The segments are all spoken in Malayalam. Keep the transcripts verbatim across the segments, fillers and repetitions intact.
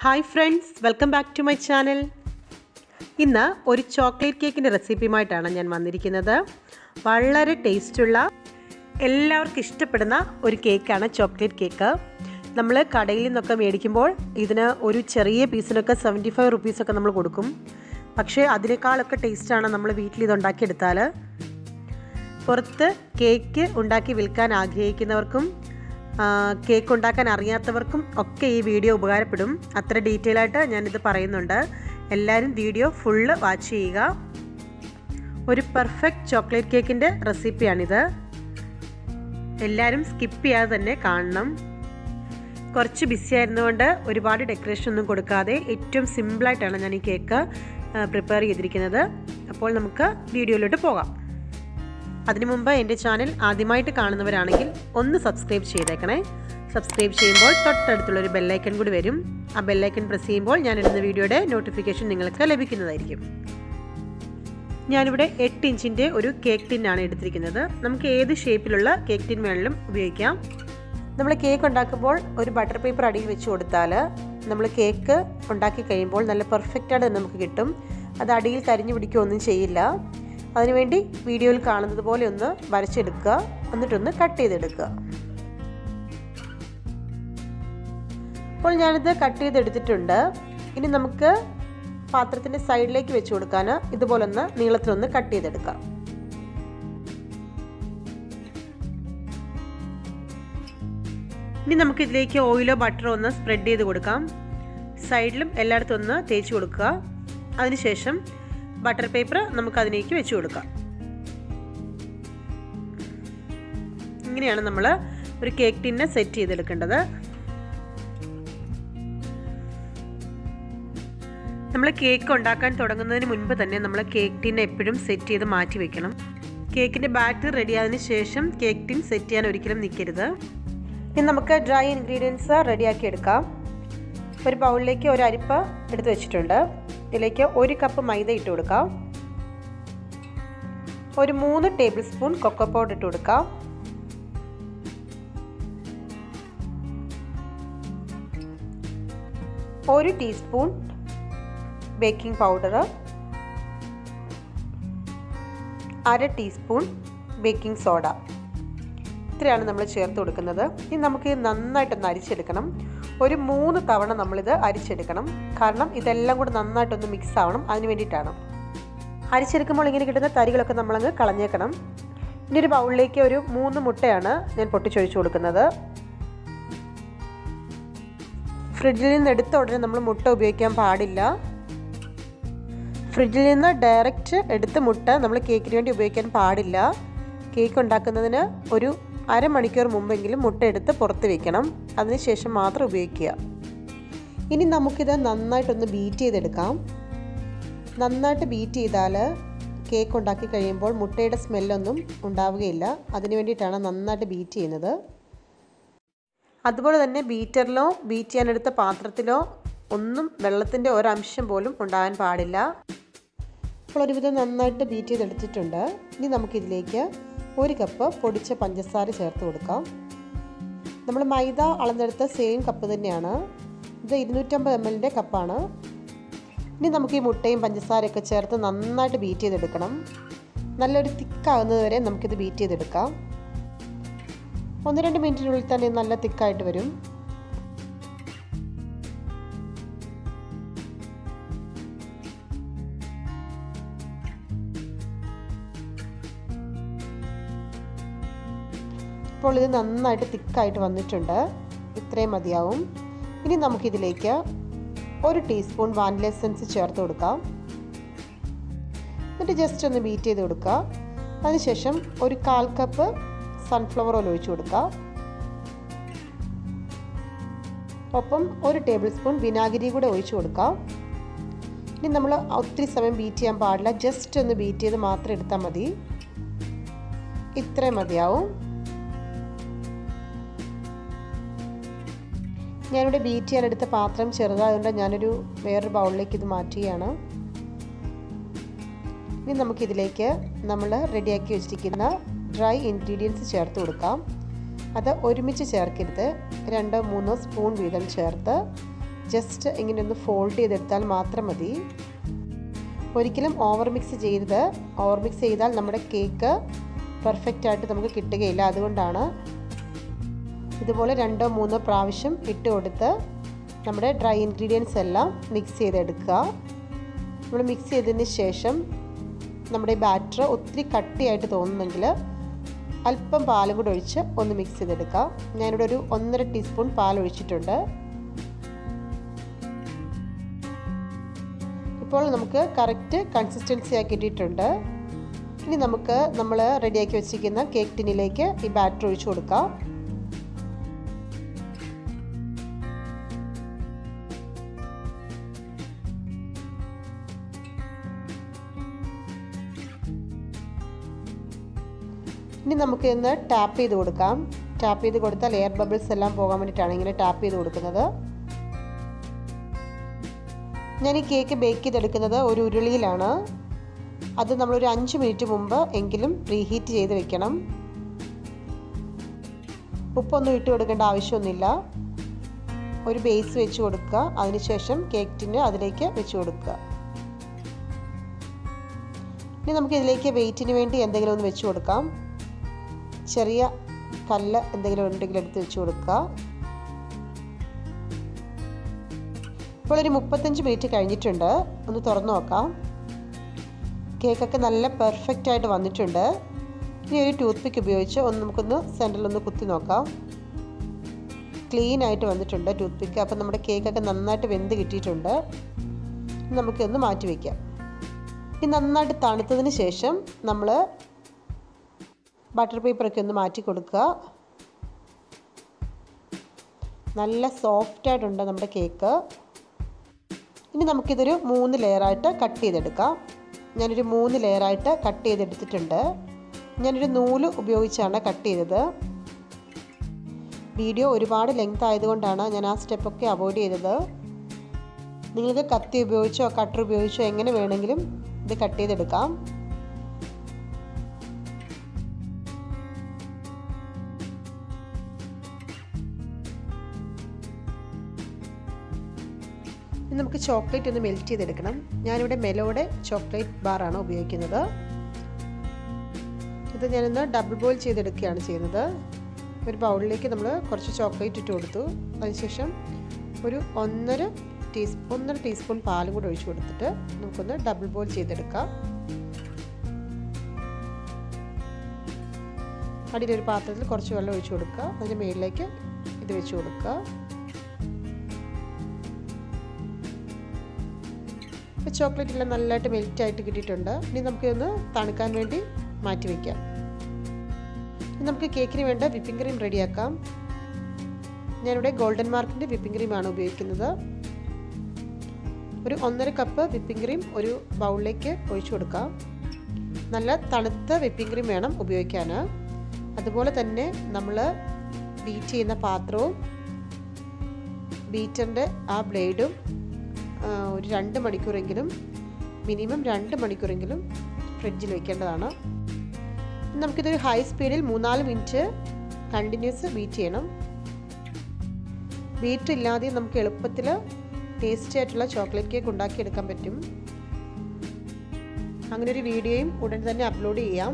Hi friends, welcome back to my channel. ഇന്ന് ഒരു ചോക്ലേറ്റ് കേക്കിൻ്റെ റെസിപ്പിയുമായിട്ടാണ് ഞാൻ വന്നിരിക്കുന്നത്. വളരെ ടേസ്റ്റുള്ള, എല്ലാവർക്കും ഇഷ്ടപ്പെടുന്ന ഒരു കേക്കാണ് ചോക്ലേറ്റ് കേക്ക്. നമ്മൾ കടയിൽ നിന്നൊക്കെ മേടിക്കുമ്പോൾ ഇതിന് ഒരു ചെറിയ പീസിനൊക്കെ സെവൻറ്റി ഫൈവ് റുപ്പീസൊക്കെ നമ്മൾ കൊടുക്കും. പക്ഷേ അതിനേക്കാളൊക്കെ ടേസ്റ്റാണ് നമ്മൾ വീട്ടിൽ ഇതുണ്ടാക്കിയെടുത്താൽ. പുറത്ത് കേക്ക് ഉണ്ടാക്കി വിൽക്കാൻ ആഗ്രഹിക്കുന്നവർക്കും കേക്ക് ഉണ്ടാക്കാൻ അറിയാത്തവർക്കും ഒക്കെ ഈ വീഡിയോ ഉപകാരപ്പെടും. അത്ര ഡീറ്റെയിൽ ആയിട്ട് ഞാനിത് പറയുന്നുണ്ട്. എല്ലാവരും വീഡിയോ ഫുള്ള് വാച്ച് ചെയ്യുക. ഒരു പെർഫെക്റ്റ് ചോക്ലേറ്റ് കേക്കിൻ്റെ റെസിപ്പിയാണിത്. എല്ലാവരും സ്കിപ്പ് ചെയ്യാതെ തന്നെ കാണണം. കുറച്ച് ബിസി ആയിരുന്നുകൊണ്ട് ഒരുപാട് ഡെക്കറേഷൻ ഒന്നും കൊടുക്കാതെ ഏറ്റവും സിമ്പിളായിട്ടാണ് ഞാൻ ഈ കേക്ക് പ്രിപ്പയർ ചെയ്തിരിക്കുന്നത്. അപ്പോൾ നമുക്ക് വീഡിയോയിലോട്ട് പോകാം. അതിനു മുമ്പ് എൻ്റെ ചാനൽ ആദ്യമായിട്ട് കാണുന്നവരാണെങ്കിൽ ഒന്ന് സബ്സ്ക്രൈബ് ചെയ്തേക്കണേ. സബ്സ്ക്രൈബ് ചെയ്യുമ്പോൾ തൊട്ടടുത്തുള്ളൊരു ബെല്ലൈക്കൺ കൂടി വരും. ആ ബെല്ലൈക്കൺ പ്രസ് ചെയ്യുമ്പോൾ ഞാനിടുന്ന വീഡിയോയുടെ നോട്ടിഫിക്കേഷൻ നിങ്ങൾക്ക് ലഭിക്കുന്നതായിരിക്കും. ഞാനിവിടെ എട്ട് ഇഞ്ചിൻ്റെ ഒരു കേക്ക് ടിന്നാണ് എടുത്തിരിക്കുന്നത്. നമുക്ക് ഏത് ഷേപ്പിലുള്ള കേക്ക് ടിൻ വേണമെങ്കിലും ഉപയോഗിക്കാം. നമ്മൾ കേക്ക് ഉണ്ടാക്കുമ്പോൾ ഒരു ബട്ടർ പേപ്പർ അടിയിൽ വെച്ച് കൊടുത്താൽ നമ്മൾ കേക്ക് ഉണ്ടാക്കി കഴിയുമ്പോൾ നല്ല പെർഫെക്റ്റായിട്ട് നമുക്ക് കിട്ടും. അത് അടിയിൽ കരിഞ്ഞു പിടിക്കുകയൊന്നും ചെയ്യില്ല. അതിനുവേണ്ടി വീഡിയോയിൽ കാണുന്നത് പോലെ ഒന്ന് വരച്ചെടുക്കുക, എന്നിട്ടൊന്ന് കട്ട് ചെയ്തെടുക്കുക. അപ്പോൾ ഞാനിത് കട്ട് ചെയ്തെടുത്തിട്ടുണ്ട്. ഇനി നമുക്ക് പാത്രത്തിൻ്റെ സൈഡിലേക്ക് വെച്ച് കൊടുക്കാൻ ഇതുപോലൊന്ന് നീളത്തിലൊന്ന് കട്ട് ചെയ്തെടുക്കാം. ഇനി നമുക്കിതിലേക്ക് ഓയിലോ ബട്ടറോ ഒന്ന് സ്പ്രെഡ് ചെയ്ത് കൊടുക്കാം. സൈഡിലും എല്ലായിടത്തും ഒന്ന് തേച്ച് കൊടുക്കുക. അതിനുശേഷം ബട്ടർ പേപ്പർ നമുക്കതിലേക്ക് വെച്ച് കൊടുക്കാം. ഇങ്ങനെയാണ് നമ്മൾ ഒരു കേക്ക് ടിന്നെ സെറ്റ് ചെയ്തെടുക്കേണ്ടത്. നമ്മൾ കേക്ക് ഉണ്ടാക്കാൻ തുടങ്ങുന്നതിന് മുൻപ് തന്നെ നമ്മൾ കേക്ക് ടിൻ എപ്പോഴും സെറ്റ് ചെയ്ത് മാറ്റി വെക്കണം. കേക്കിൻ്റെ ബാറ്റർ റെഡിയായതിനു ശേഷം കേക്ക് ടിൻ സെറ്റ് ചെയ്യാൻ ഒരിക്കലും നിൽക്കരുത്. ഇനി നമുക്ക് ഡ്രൈ ഇൻഗ്രീഡിയൻസ് റെഡിയാക്കി എടുക്കാം. ഒരു ബൗളിലേക്ക് ഒരു അരിപ്പ എടുത്ത് വെച്ചിട്ടുണ്ട്. ഇതിലേക്ക് ഒരു കപ്പ് മൈദ ഇട്ട് കൊടുക്കാം. ഒരു മൂന്ന് ടേബിൾ സ്പൂൺ കൊക്കോ പൗഡർ ഇട്ട് കൊടുക്കാം. ഒരു ടീസ്പൂൺ ബേക്കിംഗ് പൗഡർ, അര ടീസ്പൂൺ ബേക്കിംഗ് സോഡ, ഇത്രയാണ് നമ്മൾ ചേർത്ത് കൊടുക്കുന്നത്. ഇനി നമുക്ക് നന്നായിട്ടൊന്ന് അരിച്ചെടുക്കണം. ഒരു മൂന്ന് തവണ നമ്മളിത് അരിച്ചെടുക്കണം. കാരണം ഇതെല്ലാം കൂടി നന്നായിട്ടൊന്ന് മിക്സ് ആവണം. അതിന് വേണ്ടിയിട്ടാണ്. അരിച്ചെടുക്കുമ്പോൾ ഇങ്ങനെ കിട്ടുന്ന തരികളൊക്കെ നമ്മളങ്ങ് കളഞ്ഞേക്കണം. ഇനി ഒരു ബൗളിലേക്ക് ഒരു മൂന്ന് മുട്ടയാണ് ഞാൻ പൊട്ടിച്ചൊഴിച്ചു കൊടുക്കുന്നത്. ഫ്രിഡ്ജിൽ നിന്ന് എടുത്ത ഉടനെ നമ്മൾ മുട്ട ഉപയോഗിക്കാൻ പാടില്ല. ഫ്രിഡ്ജിൽ നിന്ന് ഡയറക്റ്റ് എടുത്ത് മുട്ട നമ്മൾ കേക്കിന് വേണ്ടി ഉപയോഗിക്കാൻ പാടില്ല. കേക്ക് ഉണ്ടാക്കുന്നതിന് ഒരു അരമണിക്കൂർ മുമ്പെങ്കിലും മുട്ട എടുത്ത് പുറത്ത് വയ്ക്കണം. അതിനുശേഷം മാത്രം ഉപയോഗിക്കുക. ഇനി നമുക്കിത് നന്നായിട്ടൊന്ന് ബീറ്റ് ചെയ്തെടുക്കാം. നന്നായിട്ട് ബീറ്റ് ചെയ്താൽ കേക്ക് ഉണ്ടാക്കി കഴിയുമ്പോൾ മുട്ടയുടെ സ്മെല്ലൊന്നും ഉണ്ടാവുകയില്ല. അതിന് വേണ്ടിയിട്ടാണ് നന്നായിട്ട് ബീറ്റ് ചെയ്യുന്നത്. അതുപോലെ തന്നെ ബീറ്ററിലോ ബീറ്റ് ചെയ്യാനെടുത്ത പാത്രത്തിലോ ഒന്നും വെള്ളത്തിൻ്റെ ഒരംശം പോലും ഉണ്ടാകാൻ പാടില്ല. അപ്പോൾ ഒരുവിധം നന്നായിട്ട് ബീറ്റ് ചെയ്തെടുത്തിട്ടുണ്ട്. ഇനി നമുക്കിതിലേക്ക് ഒരു കപ്പ് പൊടിച്ച പഞ്ചസാര ചേർത്ത് കൊടുക്കാം. നമ്മൾ മൈദ അളന്നെടുത്ത സെയിം കപ്പ് തന്നെയാണ്. ഇത് ഇരുന്നൂറ്റമ്പത് എം എല്ലിൻ്റെ കപ്പാണ്. ഇനി നമുക്ക് ഈ മുട്ടയും പഞ്ചസാരയൊക്കെ ചേർത്ത് നന്നായിട്ട് ബീറ്റ് ചെയ്തെടുക്കണം. നല്ലൊരു തിക്കാകുന്നത് വരെ നമുക്കിത് ബീറ്റ് ചെയ്തെടുക്കാം. ഒന്ന് രണ്ട് മിനിറ്റിനുള്ളിൽ തന്നെ നല്ല തിക്കായിട്ട് വരും. ഇപ്പോൾ ഇത് നന്നായിട്ട് തിക്കായിട്ട് വന്നിട്ടുണ്ട്. ഇത്രയും മതിയാവും. ഇനി നമുക്കിതിലേക്ക് ഒരു ടീസ്പൂൺ വാനില എസൻസ് ചേർത്ത് കൊടുക്കാം. എന്നിട്ട് ജസ്റ്റ് ഒന്ന് ബീറ്റ് ചെയ്ത് കൊടുക്കുക. അതിനുശേഷം ഒരു കാൽ കപ്പ് സൺഫ്ലവർ ഓയിൽ ഒഴിച്ചു കൊടുക്കുക. ഒപ്പം ഒരു ടേബിൾ സ്പൂൺ വിനാഗിരി കൂടെ ഒഴിച്ചു കൊടുക്കാം. ഇനി നമ്മൾ ഒത്തിരി സമയം ബീറ്റ് ചെയ്യാൻ പാടില്ല. ജസ്റ്റ് ഒന്ന് ബീറ്റ് ചെയ്ത് മാത്രം എടുത്താൽ മതി. ഇത്രയും മതിയാവും. ഞാനിവിടെ ബീറ്റ് ചെയ്യാനെടുത്ത പാത്രം ചെറുതായതുകൊണ്ട് ഞാനൊരു വേറൊരു ബൗളിലേക്ക് ഇത് മാറ്റുകയാണ്. ഇനി നമുക്കിതിലേക്ക് നമ്മൾ റെഡിയാക്കി വെച്ചിരിക്കുന്ന ഡ്രൈ ഇൻഗ്രീഡിയൻസ് ചേർത്ത് കൊടുക്കാം. അത് ഒരുമിച്ച് ചേർക്കരുത്. രണ്ടോ മൂന്നോ സ്പൂൺ വീതം ചേർത്ത് ജസ്റ്റ് ഇങ്ങനെ ഒന്ന് ഫോൾഡ് ചെയ്തെടുത്താൽ മാത്രം മതി. ഒരിക്കലും ഓവർ മിക്സ് ചെയ്യരുത്. ഓവർ മിക്സ് ചെയ്താൽ നമ്മുടെ കേക്ക് പെർഫെക്റ്റ് ആയിട്ട് നമുക്ക് കിട്ടുകയില്ല. അതുകൊണ്ടാണ് ഇതുപോലെ രണ്ടോ മൂന്നോ പ്രാവശ്യം ഇട്ട് കൊടുത്ത് നമ്മുടെ ഡ്രൈ ഇൻഗ്രീഡിയൻസ് എല്ലാം മിക്സ് ചെയ്തെടുക്കുക. നമ്മൾ മിക്സ് ചെയ്തതിന് ശേഷം നമ്മുടെ ബാറ്റർ ഒത്തിരി കട്ടിയായിട്ട് തോന്നുന്നെങ്കിൽ അല്പം പാലും കൂടി ഒഴിച്ച് ഒന്ന് മിക്സ് ചെയ്തെടുക്കാം. ഞാനിവിടെ ഒരു ഒന്നര ടീസ്പൂൺ പാൽ ഒഴിച്ചിട്ടുണ്ട്. ഇപ്പോൾ നമുക്ക് കറക്റ്റ് കൺസിസ്റ്റൻസി ആക്കി ഇട്ടിട്ടുണ്ട്. ഇനി നമുക്ക് നമ്മൾ റെഡിയാക്കി വെച്ചിരിക്കുന്ന കേക്ക് ടിന്നിലേക്ക് ഈ ബാറ്റർ ഒഴിച്ചു കൊടുക്കാം. ഇനി നമുക്ക് ഇന്ന് ടാപ്പ് ചെയ്ത് കൊടുക്കാം. ടാപ്പ് ചെയ്ത് കൊടുത്താൽ എയർ ബബിൾസ് എല്ലാം പോകാൻ വേണ്ടിയിട്ടാണ് ഇങ്ങനെ ടാപ്പ് ചെയ്ത് കൊടുക്കുന്നത്. ഞാൻ ഈ കേക്ക് ബേക്ക് ചെയ്തെടുക്കുന്നത് ഒരു ഉരുളിയിലാണ്. അത് നമ്മളൊരു അഞ്ച് മിനിറ്റ് മുമ്പ് എങ്കിലും പ്രീഹീറ്റ് ചെയ്ത് വെക്കണം. ഉപ്പൊന്നും ഇട്ട് കൊടുക്കേണ്ട ആവശ്യമൊന്നുമില്ല. ഒരു ബേസ് വെച്ച് കൊടുക്കുക. അതിനുശേഷം കേക്ക് ടിന്ന് അതിലേക്ക് വെച്ച് കൊടുക്കുക. ഇനി നമുക്ക് ഇതിലേക്ക് വെയിറ്റിന് വേണ്ടി എന്തെങ്കിലും ഒന്ന് വെച്ച് കൊടുക്കാം. ചെറിയ കല്ല് എന്തെങ്കിലും ഉണ്ടെങ്കിൽ എടുത്ത് വെച്ച് കൊടുക്കുക. ഇപ്പോൾ ഒരു മുപ്പത്തഞ്ച് മിനിറ്റ് കഴിഞ്ഞിട്ടുണ്ട്. ഒന്ന് തുറന്നു നോക്കാം. കേക്കൊക്കെ നല്ല പെർഫെക്റ്റ് ആയിട്ട് വന്നിട്ടുണ്ട്. ഇനി ഒരു ടൂത്ത് പിക്ക് ഉപയോഗിച്ച് ഒന്ന് നമുക്കൊന്ന് സെൻറ്ററിലൊന്ന് കുത്തി നോക്കാം. ക്ലീൻ ആയിട്ട് വന്നിട്ടുണ്ട് ടൂത്ത് പിക്ക്. അപ്പം നമ്മുടെ കേക്കൊക്കെ നന്നായിട്ട് വെന്ത് കിട്ടിയിട്ടുണ്ട്. നമുക്കൊന്ന് മാറ്റി വയ്ക്കാം. ഇനി നന്നായിട്ട് തണുത്തതിന് ശേഷം നമ്മൾ ബട്ടർ പേപ്പറൊക്കെ ഒന്ന് മാറ്റി കൊടുക്കുക. നല്ല സോഫ്റ്റായിട്ടുണ്ട് നമ്മുടെ കേക്ക്. ഇനി നമുക്കിതൊരു മൂന്ന് ലെയറായിട്ട് കട്ട് ചെയ്തെടുക്കാം. ഞാനൊരു മൂന്ന് ലെയറായിട്ട് കട്ട് ചെയ്തെടുത്തിട്ടുണ്ട്. ഞാനൊരു നൂല് ഉപയോഗിച്ചാണ് കട്ട് ചെയ്തത്. വീഡിയോ ഒരുപാട് ലെങ്ത് ആയതുകൊണ്ടാണ് ഞാൻ ആ സ്റ്റെപ്പൊക്കെ അവോയ്ഡ് ചെയ്തത്. നിങ്ങൾക്ക് കത്തി ഉപയോഗിച്ചോ കട്ടർ ഉപയോഗിച്ചോ എങ്ങനെ വേണമെങ്കിലും ഇത് കട്ട് ചെയ്തെടുക്കാം. ഇനി നമുക്ക് ചോക്ലേറ്റ് ഒന്ന് മെൽറ്റ് ചെയ്തെടുക്കണം. ഞാനിവിടെ മെലോയുടെ ചോക്ലേറ്റ് ബാറാണ് ഉപയോഗിക്കുന്നത്. ഇത് ഞാനൊന്ന് ഡബിൾ ബോയിൽ ചെയ്തെടുക്കുകയാണ് ചെയ്യുന്നത്. ഒരു ബൗളിലേക്ക് നമ്മൾ കുറച്ച് ചോക്ലേറ്റ് ഇട്ട് കൊടുത്തു. അതിനുശേഷം ഒരു ഒന്നര ടീസ്പൂൺ ഒന്നര ടീസ്പൂൺ പാലും കൂടി ഒഴിച്ചു കൊടുത്തിട്ട് നമുക്കൊന്ന് ഡബിൾ ബോയിൽ ചെയ്തെടുക്കാം. അടിയിലൊരു പാത്രത്തിൽ കുറച്ച് വെള്ളം ഒഴിച്ചു കൊടുക്കുക. അതിന് മുകളിലേക്ക് ഇത് വെച്ച് കൊടുക്കുക. ഇപ്പോൾ ചോക്ലേറ്റ് എല്ലാം നല്ലതായിട്ട് മെൽറ്റ് ആയിട്ട് കിട്ടിയിട്ടുണ്ട്. ഇനി നമുക്കൊന്ന് തണുക്കാൻ വേണ്ടി മാറ്റി വയ്ക്കാം. ഇനി നമുക്ക് കേക്കിന് വേണ്ട വിപ്പിംഗ് ക്രീം റെഡിയാക്കാം. ഞാനിവിടെ ഗോൾഡൻ മാർക്കിൻ്റെ വിപ്പിംഗ് ക്രീമാണ് ഉപയോഗിക്കുന്നത്. ഒരു ഒന്നര കപ്പ് വിപ്പിംഗ് ക്രീം ഒരു ബൗളിലേക്ക് ഒഴിച്ചു കൊടുക്കാം. നല്ല തണുത്ത വിപ്പിംഗ് ക്രീം വേണം ഉപയോഗിക്കാൻ. അതുപോലെ തന്നെ നമ്മൾ ബീറ്റ് ചെയ്യുന്ന പാത്രവും ബീറ്ററിൻ്റെ ആ ബ്ലേഡും ഒരു രണ്ട് മണിക്കൂറെങ്കിലും മിനിമം രണ്ട് മണിക്കൂറെങ്കിലും ഫ്രിഡ്ജിൽ വയ്ക്കേണ്ടതാണ്. നമുക്കിതൊരു ഹൈ സ്പീഡിൽ മൂന്നാല് മിനിറ്റ് കണ്ടിന്യൂസ് ബീറ്റ് ചെയ്യണം. ബീറ്റ് ഇല്ലാതെ നമുക്ക് എളുപ്പത്തിൽ ടേസ്റ്റി ആയിട്ടുള്ള ചോക്ലേറ്റ് കേക്ക് ഉണ്ടാക്കിയെടുക്കാൻ പറ്റും. അങ്ങനെ ഒരു വീഡിയോയും ഉടൻ തന്നെ അപ്ലോഡ് ചെയ്യാം.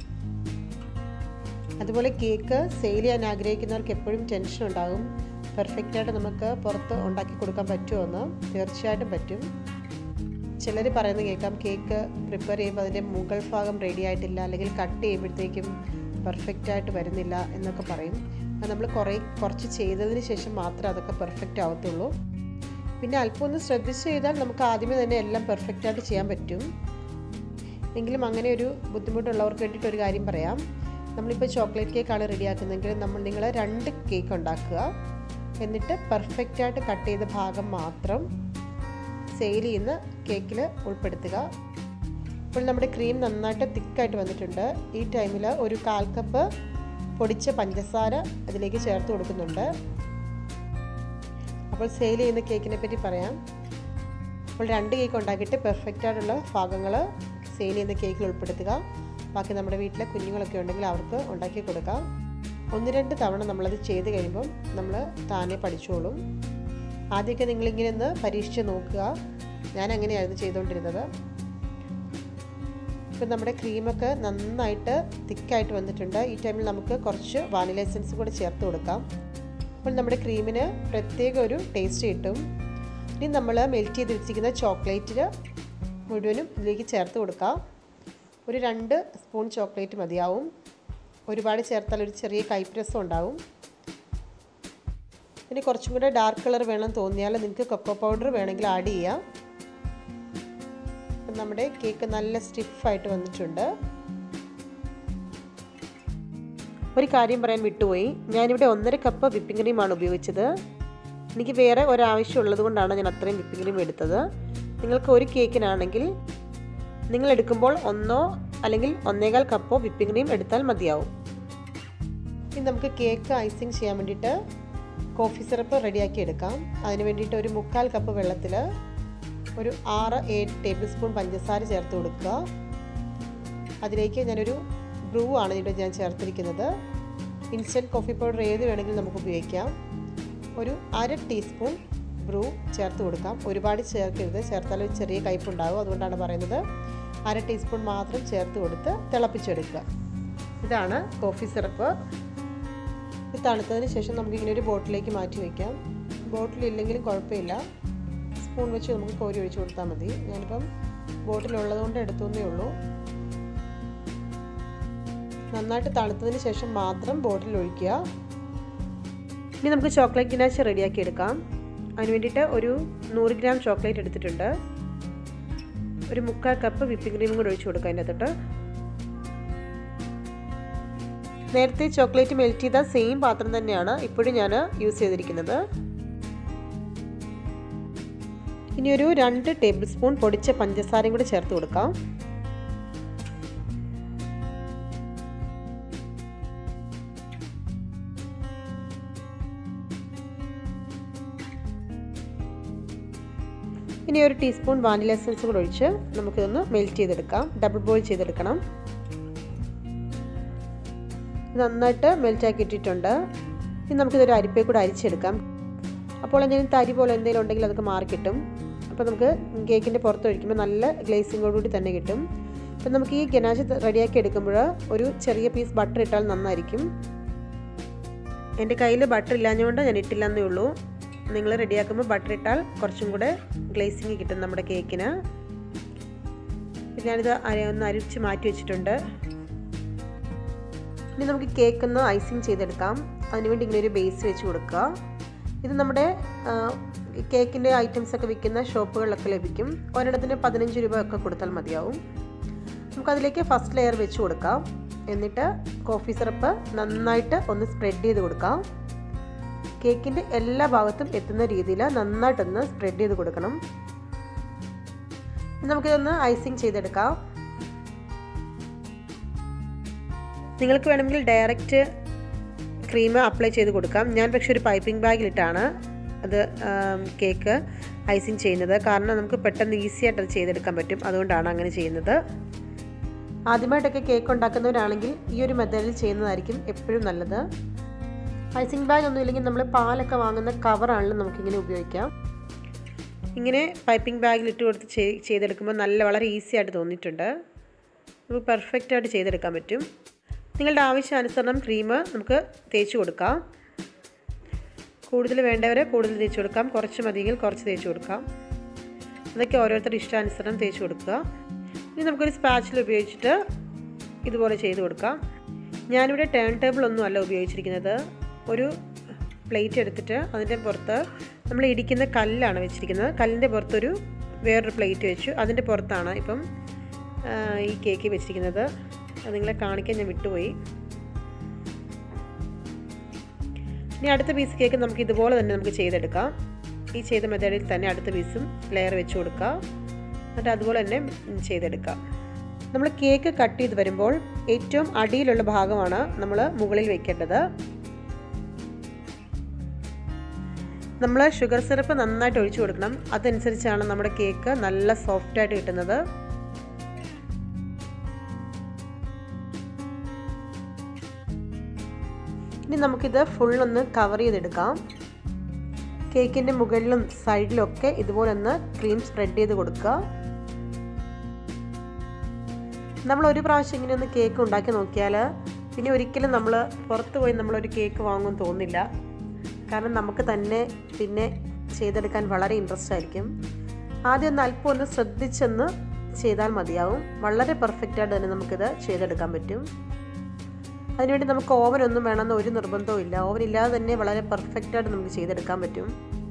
അതുപോലെ കേക്ക് സെയിൽ ചെയ്യാൻ ആഗ്രഹിക്കുന്നവർക്ക് എപ്പോഴും ടെൻഷൻ ഉണ്ടാകും. പെർഫെക്റ്റായിട്ട് നമുക്ക് പുറത്ത് ഉണ്ടാക്കി കൊടുക്കാൻ പറ്റുമോ എന്ന്. തീർച്ചയായിട്ടും പറ്റും. ചിലർ പറയുന്നത് കേൾക്കാം, കേക്ക് പ്രിപ്പയർ ചെയ്യുമ്പോൾ അതിൻ്റെ മുകൾ ഭാഗം റെഡി ആയിട്ടില്ല, അല്ലെങ്കിൽ കട്ട് ചെയ്യുമ്പോഴത്തേക്കും പെർഫെക്റ്റായിട്ട് വരുന്നില്ല എന്നൊക്കെ പറയും. അത് നമ്മൾ കുറേ കുറച്ച് ചെയ്തതിന് ശേഷം മാത്രമേ അതൊക്കെ പെർഫെക്റ്റ് ആവത്തുള്ളൂ. പിന്നെ അല്പം ഒന്ന് ശ്രദ്ധിച്ച് ചെയ്താൽ നമുക്ക് ആദ്യമേ തന്നെ എല്ലാം പെർഫെക്റ്റായിട്ട് ചെയ്യാൻ പറ്റും. എങ്കിലും അങ്ങനെ ഒരു ബുദ്ധിമുട്ടുള്ളവർക്ക് വേണ്ടിയിട്ട് ഒരു കാര്യം പറയാം. നമ്മളിപ്പോൾ ചോക്ലേറ്റ് കേക്കാണ് റെഡിയാക്കുന്നതെങ്കിൽ നമ്മൾ നിങ്ങൾ രണ്ട് കേക്ക് ഉണ്ടാക്കുക. എന്നിട്ട് പെർഫെക്റ്റായിട്ട് കട്ട് ചെയ്ത ഭാഗം മാത്രം സെയിൽ ചെയ്യുന്ന കേക്കിൽ ഉൾപ്പെടുത്തുക. ഇപ്പോൾ നമ്മുടെ ക്രീം നന്നായിട്ട് തിക്കായിട്ട് വന്നിട്ടുണ്ട്. ഈ ടൈമിൽ ഒരു കാൽ കപ്പ് പൊടിച്ച പഞ്ചസാര അതിലേക്ക് ചേർത്ത് കൊടുക്കുന്നുണ്ട്. അപ്പോൾ സെയിൽ ചെയ്യുന്ന കേക്കിനെ പറ്റി പറയാം. അപ്പോൾ രണ്ട് കേക്ക് ഉണ്ടാക്കിയിട്ട് പെർഫെക്റ്റായിട്ടുള്ള ഭാഗങ്ങൾ സെയിൽ ചെയ്യുന്ന കേക്കിൽ ഉൾപ്പെടുത്തുക. ബാക്കി നമ്മുടെ വീട്ടിലെ കുഞ്ഞുങ്ങളൊക്കെ ഉണ്ടെങ്കിൽ അവർക്ക് ഉണ്ടാക്കി കൊടുക്കാം. ഒന്ന് രണ്ട് തവണ നമ്മളത് ചെയ്ത് കഴിയുമ്പം നമ്മൾ താനെ പഠിച്ചോളും. ആദ്യമൊക്കെ നിങ്ങളിങ്ങനെ ഒന്ന് പരീക്ഷിച്ച് നോക്കുക. ഞാൻ അങ്ങനെയായിരുന്നു ചെയ്തുകൊണ്ടിരുന്നത്. ഇപ്പം നമ്മുടെ ക്രീമൊക്കെ നന്നായിട്ട് തിക്കായിട്ട് വന്നിട്ടുണ്ട്. ഈ ടൈമിൽ നമുക്ക് കുറച്ച് വാനില എസൻസ് കൂടെ ചേർത്ത് കൊടുക്കാം. അപ്പോൾ നമ്മുടെ ക്രീമിന് പ്രത്യേക ഒരു ടേസ്റ്റ് കിട്ടും. ഇനി നമ്മൾ മെൽറ്റ് ചെയ്ത് വെച്ചിരിക്കുന്ന ചോക്ലേറ്റിൽ മുഴുവനും ഇതിലേക്ക് ചേർത്ത് കൊടുക്കാം. ഒരു രണ്ട് സ്പൂൺ ചോക്ലേറ്റ് മതിയാവും. ഒരുപാട് ചേർത്താൽ ഒരു ചെറിയ കയ്പ്പ് ഉണ്ടാവും. ഇനി കുറച്ചും കൂടെ ഡാർക്ക് കളർ വേണം തോന്നിയാൽ നിങ്ങൾക്ക് കൊക്കോ പൗഡർ വേണമെങ്കിൽ ആഡ് ചെയ്യാം. അപ്പം നമ്മുടെ കേക്ക് നല്ല സ്റ്റിഫായിട്ട് വന്നിട്ടുണ്ട്. ഒരു കാര്യം പറയാൻ വിട്ടുപോയി. ഞാനിവിടെ ഒന്നര കപ്പ് വിപ്പിംഗ് ക്രീമാണ് ഉപയോഗിച്ചത്. എനിക്ക് വേറെ ഒരാവശ്യം ഉള്ളത് കൊണ്ടാണ് ഞാൻ അത്രയും വിപ്പിംഗ് ക്രീം എടുത്തത്. നിങ്ങൾക്ക് ഒരു കേക്കിനാണെങ്കിൽ നിങ്ങൾ എടുക്കുമ്പോൾ ഒന്നോ അല്ലെങ്കിൽ ഒന്നേകാൽ കപ്പോ വിപ്പിംഗ് ക്രീം എടുത്താൽ മതിയാവും. ഇനി നമുക്ക് കേക്ക് ഐസിങ് ചെയ്യാൻ വേണ്ടിയിട്ട് കോഫി സിറപ്പ് റെഡിയാക്കി എടുക്കാം. അതിന് വേണ്ടിയിട്ട് ഒരു മുക്കാൽ കപ്പ് വെള്ളത്തിൽ ഒരു ആറ് ഏഴ് ടേബിൾ സ്പൂൺ പഞ്ചസാര ചേർത്ത് കൊടുക്കുക. അതിലേക്ക് ഞാനൊരു ബ്രൂ ആണ് ഇവിടെ ഞാൻ ചേർത്തിരിക്കുന്നത്. ഇൻസ്റ്റൻറ്റ് കോഫി പൗഡർ ഏത് വേണമെങ്കിലും നമുക്ക് ഉപയോഗിക്കാം. ഒരു അര ടീസ്പൂൺ ബ്രൂ ചേർത്ത് കൊടുക്കാം. ഒരുപാട് ചേർക്കരുത്, ചേർത്താൽ ഒരു ചെറിയ കയ്പുണ്ടാകും. അതുകൊണ്ടാണ് പറയുന്നത്. അര ടീസ്പൂൺ മാത്രം ചേർത്ത് കൊടുത്ത് തിളപ്പിച്ചെടുക്കുക. ഇതാണ് കോഫി സിറപ്പ്. ഇത് തണുത്തതിന് ശേഷം നമുക്കിങ്ങനെ ഒരു ബോട്ടിലേക്ക് മാറ്റി വയ്ക്കാം. ബോട്ടിലില്ലെങ്കിലും കുഴപ്പമില്ല, സ്പൂൺ വെച്ച് നമുക്ക് കോരി ഒഴിച്ച് കൊടുത്താൽ മതി. ഞാനിപ്പം ബോട്ടിലുള്ളത് കൊണ്ട് എടുത്തേ ഉള്ളൂ. നന്നായിട്ട് തണുത്തതിന് ശേഷം മാത്രം ബോട്ടിൽ ഒഴിക്കുക. ഇനി നമുക്ക് ചോക്ലേറ്റ് ഗനാശ് റെഡിയാക്കി എടുക്കാം. അതിന് വേണ്ടിയിട്ട് ഒരു നൂറ് ഗ്രാം ചോക്ലേറ്റ് എടുത്തിട്ടുണ്ട്. ഒരു മുക്കാൽ കപ്പ് വിപ്പിംഗ് ക്രീമും കൂടെ ഒഴിച്ച് കൊടുക്കുക. അതിൻ്റെ അകത്തോട്ട് നേരത്തെ ചോക്ലേറ്റ് മെൽറ്റ് ചെയ്ത സെയിം പാത്രം തന്നെയാണ് ഇപ്പോഴും ഞാൻ യൂസ് ചെയ്തിരിക്കുന്നത്. ഇനി ഒരു രണ്ട് ടേബിൾ സ്പൂൺ പൊടിച്ച പഞ്ചസാരയും കൂടി ചേർത്ത് കൊടുക്കാം. ഇനി ഒരു ടീസ്പൂൺ വാനില എസൻസ് കൂടെ ഒഴിച്ച് നമുക്കിതൊന്ന് മെൽറ്റ് ചെയ്തെടുക്കാം. ഡബിൾ ബോയിൽ ചെയ്തെടുക്കണം. നന്നായിട്ട് മെൽറ്റാക്കി ഇട്ടിട്ടുണ്ട്. ഇനി നമുക്കിതൊരു അരിപ്പയിൽ കൂടെ അരിച്ചെടുക്കാം. അപ്പോൾ എന്തെങ്കിലും തരി പോലെ എന്തെങ്കിലും ഉണ്ടെങ്കിൽ അതൊക്കെ മാറിക്കിട്ടും. അപ്പോൾ നമുക്ക് കേക്കിൻ്റെ പുറത്ത് ഒഴിക്കുമ്പോൾ നല്ല ഗ്ലേസിങ്ങോടുകൂടി തന്നെ കിട്ടും. അപ്പം നമുക്ക് ഈ ഗനാശ് റെഡിയാക്കി എടുക്കുമ്പോൾ ഒരു ചെറിയ പീസ് ബട്ടർ ഇട്ടാൽ നന്നായിരിക്കും. എൻ്റെ കയ്യിൽ ബട്ടർ ഇല്ലാഞ്ഞുകൊണ്ട് ഞാൻ ഇട്ടില്ലെന്നേ ഉള്ളൂ. നിങ്ങൾ റെഡിയാക്കുമ്പോൾ ബട്ടർ ഇട്ടാൽ കുറച്ചും കൂടെ ഗ്ലേസിങ് കിട്ടും നമ്മുടെ കേക്കിന്. ഞാനിത് ഒന്ന് അരിച്ച് മാറ്റി വെച്ചിട്ടുണ്ട്. ഇനി നമുക്ക് കേക്ക് ഒന്ന് ഐസിങ് ചെയ്തെടുക്കാം. അതിനുവേണ്ടി ഇങ്ങനെ ഒരു ബേസ് വെച്ച് കൊടുക്കുക. ഇത് നമ്മുടെ കേക്കിൻ്റെ ഐറ്റംസ് ഒക്കെ വിൽക്കുന്ന ഷോപ്പുകളിലൊക്കെ ലഭിക്കും. ഒരിടത്തിന് പതിനഞ്ച് രൂപ ഒക്കെ കൊടുത്താൽ മതിയാവും. നമുക്കതിലേക്ക് ഫസ്റ്റ് ലെയർ വെച്ച് കൊടുക്കാം. എന്നിട്ട് കോഫി സിറപ്പ് നന്നായിട്ട് ഒന്ന് സ്പ്രെഡ് ചെയ്ത് കൊടുക്കാം. കേക്കിൻ്റെ എല്ലാ ഭാഗത്തും എത്തുന്ന രീതിയിൽ നന്നായിട്ടൊന്ന് സ്പ്രെഡ് ചെയ്ത് കൊടുക്കണം. നമുക്കിതൊന്ന് ഐസിങ് ചെയ്തെടുക്കാം. നിങ്ങൾക്ക് വേണമെങ്കിൽ ഡയറക്റ്റ് ക്രീം അപ്ലൈ ചെയ്ത് കൊടുക്കാം. ഞാൻ പക്ഷേ ഒരു പൈപ്പിംഗ് ബാഗിലിട്ടാണ് അത് കേക്ക് ഐസിങ് ചെയ്യുന്നത്. കാരണം നമുക്ക് പെട്ടെന്ന് ഈസി ആയിട്ട് അത് ചെയ്തെടുക്കാൻ പറ്റും. അതുകൊണ്ടാണ് അങ്ങനെ ചെയ്യുന്നത്. ആദ്യമായിട്ടൊക്കെ കേക്ക് ഉണ്ടാക്കുന്നവരാണെങ്കിൽ ഈ ഒരു മെത്തേഡിൽ ചെയ്യുന്നതായിരിക്കും എപ്പോഴും നല്ലത്. ഐസിങ് ബാഗ് ഒന്നും ഇല്ലെങ്കിൽ നമ്മൾ പാലൊക്കെ വാങ്ങുന്ന കവറാണെങ്കിലും നമുക്കിങ്ങനെ ഉപയോഗിക്കാം. ഇങ്ങനെ പൈപ്പിംഗ് ബാഗിൽ ഇട്ട് കൊടുത്ത് ചെയ്തെടുക്കുമ്പോൾ നല്ല വളരെ ഈസി ആയിട്ട് തോന്നിയിട്ടുണ്ട്. നമുക്ക് പെർഫെക്റ്റായിട്ട് ചെയ്തെടുക്കാൻ പറ്റും. നിങ്ങളുടെ ആവശ്യാനുസരണം ക്രീം നമുക്ക് തേച്ച് കൊടുക്കാം. കൂടുതൽ വേണ്ടവരെ കൂടുതൽ തേച്ച് കൊടുക്കാം, കുറച്ച് മതിയെങ്കിൽ കുറച്ച് തേച്ച് കൊടുക്കാം. അതൊക്കെ ഓരോരുത്തരുടെ ഇഷ്ടാനുസരണം തേച്ച് കൊടുക്കുക. ഇനി നമുക്കൊരു സ്പാച്ചിൽ ഉപയോഗിച്ചിട്ട് ഇതുപോലെ ചെയ്ത് കൊടുക്കാം. ഞാനിവിടെ ടേൺ ടേബിൾ ഒന്നും അല്ല ഉപയോഗിച്ചിരിക്കുന്നത്. ഒരു പ്ലേറ്റ് എടുത്തിട്ട് അതിൻ്റെ പുറത്ത് നമ്മൾ ഇടിക്കുന്ന കല്ലാണ് വെച്ചിരിക്കുന്നത്. കല്ലിൻ്റെ പുറത്തൊരു വേറൊരു പ്ലേറ്റ് വെച്ചു. അതിൻ്റെ പുറത്താണ് ഇപ്പം ഈ കേക്ക് വെച്ചിരിക്കുന്നത്. അത് നിങ്ങളെ കാണിക്കാൻ ഞാൻ വിട്ടുപോയി. ഇനി അടുത്ത പീസ് കേക്ക് നമുക്ക് ഇതുപോലെ തന്നെ നമുക്ക് ചെയ്തെടുക്കാം. ഈ ചെയ്ത മെത്തേഡിൽ തന്നെ അടുത്ത പീസും ലെയർ വെച്ച് കൊടുക്കുക. എന്നിട്ട് അതുപോലെ തന്നെ ചെയ്തെടുക്കാം. നമ്മൾ കേക്ക് കട്ട് ചെയ്ത് വരുമ്പോൾ ഏറ്റവും അടിയിലുള്ള ഭാഗമാണ് നമ്മൾ മുകളിൽ വെക്കേണ്ടത്. നമ്മൾ ഷുഗർ സിറപ്പ് നന്നായിട്ട് ഒഴിച്ചു കൊടുക്കണം. അതനുസരിച്ചാണ് നമ്മുടെ കേക്ക് നല്ല സോഫ്റ്റായിട്ട് കിട്ടുന്നത്. ഇനി നമുക്കിത് ഫുള്ളൊന്ന് കവർ ചെയ്തെടുക്കാം. കേക്കിൻ്റെ മുകളിലും സൈഡിലും ഒക്കെ ഇതുപോലെ ഒന്ന് ക്രീം സ്പ്രെഡ് ചെയ്ത് കൊടുക്കുക. നമ്മൾ ഒരു പ്രാവശ്യം ഇങ്ങനെ ഒന്ന് കേക്ക് ഉണ്ടാക്കി നോക്കിയാൽ പിന്നെ ഒരിക്കലും നമ്മൾ പുറത്ത് പോയി നമ്മളൊരു കേക്ക് വാങ്ങുമെന്ന് തോന്നില്ല. കാരണം നമുക്ക് തന്നെ പിന്നെ ചെയ്തെടുക്കാൻ വളരെ ഇൻട്രസ്റ്റ് ആയിരിക്കും. ആദ്യം ഒന്ന് അല്പം ഒന്ന് ശ്രദ്ധിച്ചൊന്ന് ചെയ്താൽ മതിയാവും. വളരെ പെർഫെക്റ്റായിട്ട് തന്നെ നമുക്കിത് ചെയ്തെടുക്കാൻ പറ്റും. അതിനുവേണ്ടി നമുക്ക് ഓവനൊന്നും വേണമെന്ന് ഒരു നിർബന്ധവും ഇല്ല. ഓവനില്ലാതെ തന്നെ വളരെ പെർഫെക്റ്റായിട്ട് നമുക്ക് ചെയ്തെടുക്കാൻ പറ്റും.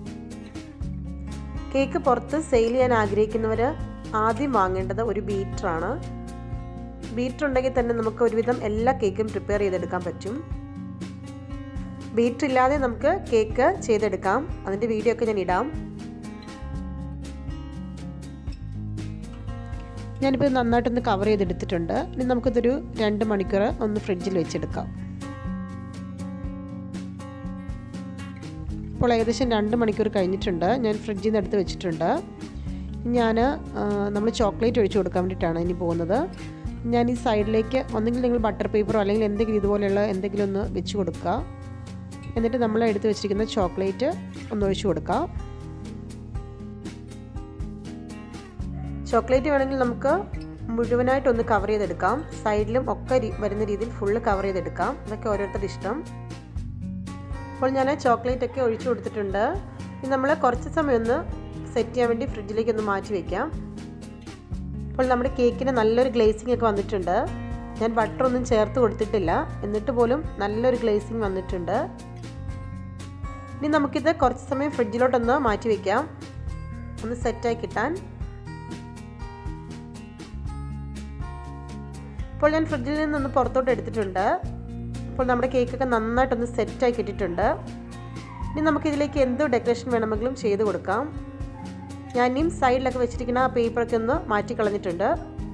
കേക്ക് പുറത്ത് സെയിൽ ചെയ്യാൻ ആഗ്രഹിക്കുന്നവർ ആദ്യം വാങ്ങേണ്ടത് ഒരു ബീറ്ററാണ്. ബീറ്റർ ഉണ്ടെങ്കിൽ തന്നെ നമുക്ക് ഒരുവിധം എല്ലാ കേക്കും പ്രിപ്പയർ ചെയ്തെടുക്കാൻ പറ്റും. ബീറ്റർ ഇല്ലാതെ നമുക്ക് കേക്ക് ചെയ്തെടുക്കാം. അതിൻ്റെ വീഡിയോ ഒക്കെ ഞാൻ ഇടാം. ഞാനിപ്പോൾ നന്നായിട്ടൊന്ന് കവർ ചെയ്തെടുത്തിട്ടുണ്ട്. ഇനി നമുക്കിതൊരു രണ്ട് മണിക്കൂർ ഒന്ന് ഫ്രിഡ്ജിൽ വെച്ചെടുക്കാം. ഇപ്പോൾ ഏകദേശം രണ്ട് മണിക്കൂർ കഴിഞ്ഞിട്ടുണ്ട്. ഞാൻ ഫ്രിഡ്ജിൽ നിന്ന് എടുത്ത് വെച്ചിട്ടുണ്ട്. ഞാൻ നമ്മൾ ചോക്ലേറ്റ് ഒഴിച്ച് കൊടുക്കാൻ വേണ്ടിയിട്ടാണ് ഇനി പോകുന്നത്. ഞാൻ ഈ സൈഡിലേക്ക് ഒന്നെങ്കിൽ നിങ്ങൾ ബട്ടർ പേപ്പറോ അല്ലെങ്കിൽ എന്തെങ്കിലും ഇതുപോലെയുള്ള എന്തെങ്കിലും ഒന്ന് വെച്ച് കൊടുക്കുക. എന്നിട്ട് നമ്മൾ എടുത്ത് വെച്ചിരിക്കുന്ന ചോക്ലേറ്റ് ഒന്ന് ഒഴിച്ച് കൊടുക്കുക. ചോക്ലേറ്റ് വേണമെങ്കിൽ നമുക്ക് മുഴുവനായിട്ടൊന്ന് കവർ ചെയ്തെടുക്കാം. സൈഡിലും ഒക്കെ വരുന്ന രീതിയിൽ ഫുള്ള് കവർ ചെയ്തെടുക്കാം. അതൊക്കെ ഓരോരുത്തരുടെ ഇഷ്ടം. അപ്പോൾ ഞാൻ ചോക്ലേറ്റ് ഒക്കെ ഒഴിച്ചു കൊടുത്തിട്ടുണ്ട്. ഇനി നമ്മൾ കുറച്ച് സമയം ഒന്ന് സെറ്റ് ചെയ്യാൻ വേണ്ടി ഫ്രിഡ്ജിലേക്ക് ഒന്ന് മാറ്റി വയ്ക്കാം. അപ്പോൾ നമ്മുടെ കേക്കിന് നല്ലൊരു ഗ്ലേസിംഗ് ഒക്കെ വന്നിട്ടുണ്ട്. ഞാൻ ബട്ടറൊന്നും ചേർത്ത് കൊടുത്തിട്ടില്ല, എന്നിട്ട് പോലും നല്ലൊരു ഗ്ലേസിംഗ് വന്നിട്ടുണ്ട്. ഇനി നമുക്കിത് കുറച്ച് സമയം ഫ്രിഡ്ജിലോട്ടൊന്ന് മാറ്റി വയ്ക്കാം, ഒന്ന് സെറ്റായി കിട്ടാൻ. ഇപ്പോൾ ഞാൻ ഫ്രിഡ്ജിൽ നിന്നൊന്ന് പുറത്തോട്ട് എടുത്തിട്ടുണ്ട്. അപ്പോൾ നമ്മുടെ കേക്കൊക്കെ നന്നായിട്ടൊന്ന് സെറ്റായി കിട്ടിയിട്ടുണ്ട്. ഇനി നമുക്കിതിലേക്ക് എന്ത് ഡെക്കറേഷൻ വേണമെങ്കിലും ചെയ്ത് കൊടുക്കാം. ഞാൻ ഇനിയും സൈഡിലൊക്കെ വെച്ചിരിക്കുന്ന ആ പേപ്പറൊക്കെ ഒന്ന് മാറ്റി കളഞ്ഞിട്ടുണ്ട്.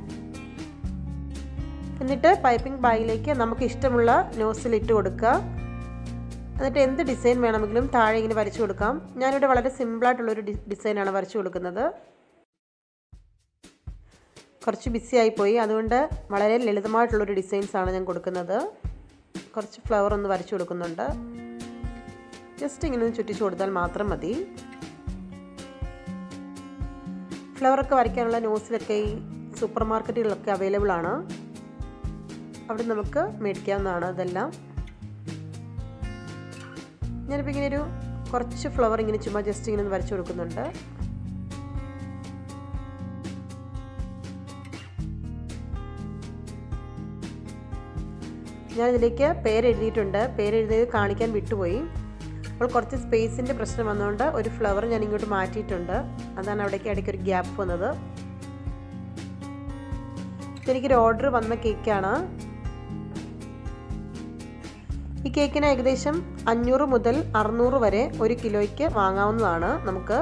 എന്നിട്ട് പൈപ്പിംഗ് ബാഗിലേക്ക് നമുക്ക് ഇഷ്ടമുള്ള നോസിൽ ഇട്ട് കൊടുക്കുക. എന്നിട്ട് എന്ത് ഡിസൈൻ വേണമെങ്കിലും താഴെ ഇങ്ങനെ വരച്ചു കൊടുക്കാം. ഞാനിവിടെ വളരെ സിമ്പിളായിട്ടുള്ളൊരു ഡിസൈനാണ് വരച്ചു കൊടുക്കുന്നത്. കുറച്ച് ബിസി ആയിപ്പോയി, അതുകൊണ്ട് വളരെ ലളിതമായിട്ടുള്ളൊരു ഡിസൈൻസാണ് ഞാൻ കൊടുക്കുന്നത്. കുറച്ച് ഫ്ലവർ ഒന്ന് വരച്ചു കൊടുക്കുന്നുണ്ട്. ജസ്റ്റ് ഇങ്ങനെ ഒന്ന് ചുറ്റിച്ചു കൊടുത്താൽ മാത്രം മതി. ഫ്ലവറൊക്കെ വരയ്ക്കാനുള്ള നോസിലൊക്കെ ഈ സൂപ്പർ മാർക്കറ്റുകളിലൊക്കെ അവൈലബിൾ ആണ്. അവിടെ നമുക്ക് മേടിക്കാവുന്നതാണ് ഇതെല്ലാം. ഞാനിപ്പോൾ ഇങ്ങനെ ഒരു കുറച്ച് ഫ്ലവർ ഇങ്ങനെ ചുമ്മാ ജസ്റ്റ് ഇങ്ങനെ ഒന്ന് വരച്ചു കൊടുക്കുന്നുണ്ട്. ഞാനിതിലേക്ക് പേരെഴുതിയിട്ടുണ്ട്. പേരെഴുതിയത് കാണിക്കാൻ വിട്ടുപോയി. അപ്പോൾ കുറച്ച് സ്പേസിൻ്റെ പ്രശ്നം വന്നുകൊണ്ട് ഒരു ഫ്ലവർ ഞാൻ ഇങ്ങോട്ട് മാറ്റിയിട്ടുണ്ട്. അതാണ് അവിടേക്ക് ഇടയ്ക്ക് ഒരു ഗ്യാപ്പ് വന്നത്. ഇതെനിക്കൊരു ഓർഡർ വന്ന കേക്കാണ്. ഈ കേക്കിന് ഏകദേശം അഞ്ഞൂറ് മുതൽ അറുന്നൂറ് വരെ ഒരു കിലോയ്ക്ക് വാങ്ങാവുന്നതാണ് നമുക്ക്.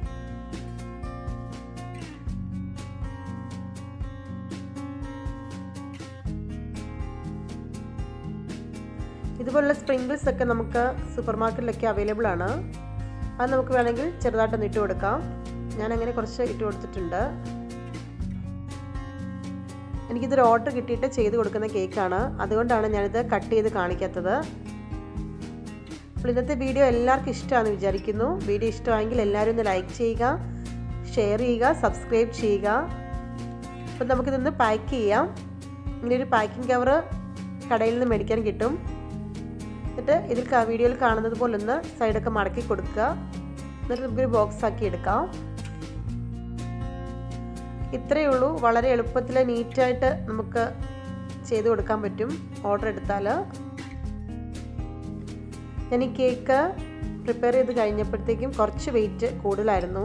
ഇതുപോലുള്ള സ്പ്രിങ്കിൾസ് ഒക്കെ നമുക്ക് സൂപ്പർ മാർക്കറ്റിലൊക്കെ അവൈലബിൾ ആണ്. അത് നമുക്ക് വേണമെങ്കിൽ ചെറുതായിട്ടൊന്ന് ഇട്ട് കൊടുക്കാം. ഞാനങ്ങനെ കുറച്ച് ഇട്ട് കൊടുത്തിട്ടുണ്ട്. എനിക്കിതൊരു ഓർഡർ കിട്ടിയിട്ട് ചെയ്ത് കൊടുക്കുന്ന കേക്കാണ്, അതുകൊണ്ടാണ് ഞാനിത് കട്ട് ചെയ്ത് കാണിക്കാത്തത്. അപ്പോൾ ഇന്നത്തെ വീഡിയോ എല്ലാവർക്കും ഇഷ്ടമാണെന്ന് വിചാരിക്കുന്നു. വീഡിയോ ഇഷ്ടമായെങ്കിൽ എല്ലാവരും ഒന്ന് ലൈക്ക് ചെയ്യുക, ഷെയർ ചെയ്യുക, സബ്സ്ക്രൈബ് ചെയ്യുക. അപ്പോൾ നമുക്കിതൊന്ന് പാക്ക് ചെയ്യാം. ഇങ്ങനെയൊരു പാക്കിംഗ് കവർ കടയിൽ നിന്ന് മേടിക്കാൻ കിട്ടും. എന്നിട്ട് ഇതിൽ വീഡിയോയിൽ കാണുന്നത് പോലെ ഒന്ന് സൈഡൊക്കെ മടക്കി കൊടുക്കുക. എന്നിട്ട് നമുക്കൊരു ബോക്സ് ആക്കി എടുക്കാം. ഇത്രയേ ഉള്ളൂ. വളരെ എളുപ്പത്തിൽ നീറ്റായിട്ട് നമുക്ക് ചെയ്ത് കൊടുക്കാൻ പറ്റും ഓർഡർ എടുത്താൽ. ഞാൻ ഈ കേക്ക് പ്രിപ്പയർ ചെയ്ത് കഴിഞ്ഞപ്പോഴത്തേക്കും കുറച്ച് വെയിറ്റ് കൂടുതലായിരുന്നു.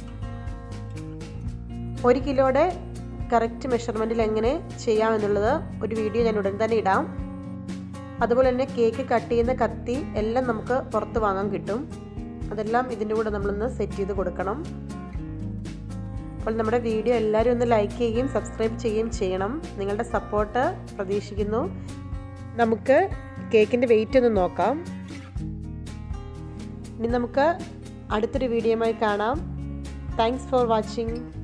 ഒരു കിലോയുടെ കറക്റ്റ് മെഷർമെൻറ്റിൽ എങ്ങനെ ചെയ്യാമെന്നുള്ളത് ഒരു വീഡിയോ ഞാൻ ഉടൻ തന്നെ ഇടാം. അതുപോലെ തന്നെ കേക്ക് കട്ട് ചെയ്യുന്ന കത്തി എല്ലാം നമുക്ക് പുറത്ത് വാങ്ങാൻ കിട്ടും. അതെല്ലാം ഇതിൻ്റെ കൂടെ നമ്മളൊന്ന് സെറ്റ് ചെയ്ത് കൊടുക്കണം. അപ്പോൾ നമ്മുടെ വീഡിയോ എല്ലാവരും ഒന്ന് ലൈക്ക് ചെയ്യുകയും സബ്സ്ക്രൈബ് ചെയ്യുകയും ചെയ്യണം. നിങ്ങളുടെ സപ്പോർട്ട് പ്രതീക്ഷിക്കുന്നു. നമുക്ക് കേക്കിൻ്റെ വെയിറ്റ് ഒന്ന് നോക്കാം. ഇനി നമുക്ക് അടുത്തൊരു വീഡിയോയുമായി കാണാം. Thanks for watching.